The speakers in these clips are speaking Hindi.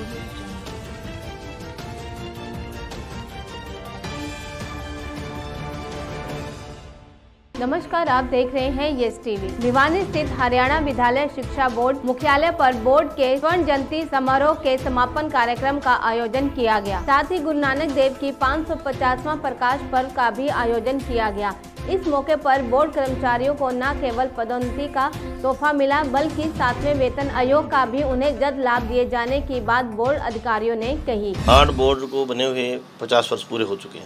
नमस्कार, आप देख रहे हैं यस टीवी। भिवानी स्थित हरियाणा विद्यालय शिक्षा बोर्ड मुख्यालय पर बोर्ड के स्वर्ण जयंती समारोह के समापन कार्यक्रम का आयोजन किया गया। साथ ही गुरु नानक देव की 550वां प्रकाश पर्व का भी आयोजन किया गया। इस मौके पर बोर्ड कर्मचारियों को न केवल पदोन्नति का तोहफा मिला, बल्कि 7वें वेतन आयोग का भी उन्हें जल्द लाभ दिए जाने की बात बोर्ड अधिकारियों ने कही। 8 बोर्ड को बने हुए 50 वर्ष पूरे हो चुके हैं।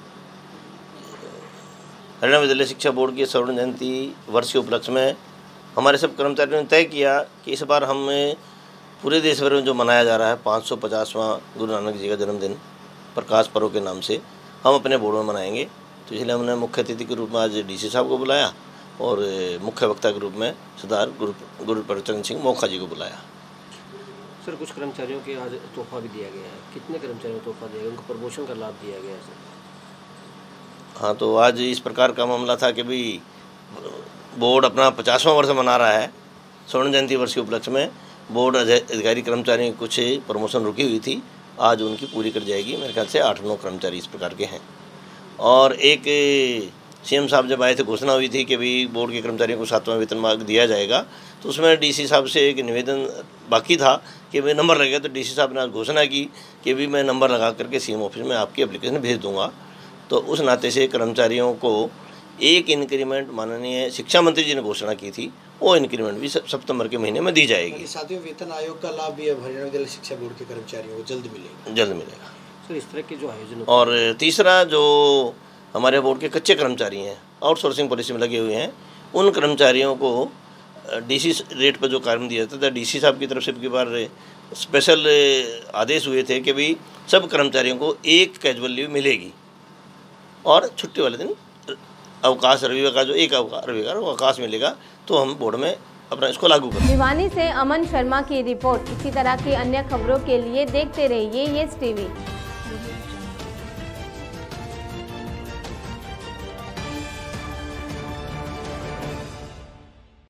हरियाणा विद्यालय शिक्षा बोर्ड की स्वर्ण जयंती वर्ष के उपलक्ष्य में हमारे सब कर्मचारियों ने तय किया कि इस बार हम पूरे देश भर में जो मनाया जा रहा है 550वां गुरु नानक जी का जन्मदिन प्रकाश पर्व के नाम से हम अपने बोर्ड में मनाएंगे। तो इसलिए हमने मुख्य अतिथि के रूप में आज डीसी साहब को बुलाया और मुख्य वक्ता के रूप में सरदार गुरु प्रचरण सिंह मोखा जी को बुलाया। सर, कुछ कर्मचारियों के आज तोहफा भी दिया गया है। कितने कर्मचारियों को तोहफा दिया गया, उनको प्रमोशन का लाभ दिया गया है सर? हाँ, तो आज इस प्रकार का मामला था कि भाई बोर्ड अपना 50वां वर्ष मना रहा है। स्वर्ण जयंती वर्ष के उपलक्ष्य में बोर्ड अधिकारी कर्मचारियों की कुछ प्रमोशन रुकी हुई थी, आज उनकी पूरी कर जाएगी। मेरे ख्याल से 8-9 कर्मचारी इस प्रकार के हैं। और एक सीएम साहब जब आए थे घोषणा हुई थी कि भाई बोर्ड के कर्मचारियों को 7वां वेतनमान दिया जाएगा, तो उसमें डीसी साहब से एक निवेदन बाकी था कि भाई नंबर लगेगा। तो डीसी साहब ने आज घोषणा की कि भाई मैं नंबर लगा करके सीएम ऑफिस में आपकी एप्लीकेशन भेज दूँगा। तो उस नाते से कर्मचारियों को एक इंक्रीमेंट माननीय शिक्षा मंत्री जी ने घोषणा की थी, वो इंक्रीमेंट भी सितंबर के महीने में दी जाएगी। 7वें वेतन आयोग का लाभ भी अब हरियाणा विद्यालय शिक्षा बोर्ड के कर्मचारियों को जल्द मिलेगा। सर, इस तरह के जो आयोजन और तीसरा, जो हमारे बोर्ड के कच्चे कर्मचारी हैं, आउटसोर्सिंग पॉलिसी में लगे हुए हैं, उन कर्मचारियों को डीसी रेट पर जो काम दिया जाता था, डीसी साहब की तरफ से की बार स्पेशल आदेश हुए थे कि भाई सब कर्मचारियों को एक कैजुअल लीव मिलेगी और छुट्टी वाले दिन अवकाश रविवार का जो एक रविवार अवकाश मिलेगा। तो हम बोर्ड में अपना इसको लागू करें। भिवानी से अमन शर्मा की रिपोर्ट। इसी तरह की अन्य खबरों के लिए देखते रहिए यस टीवी।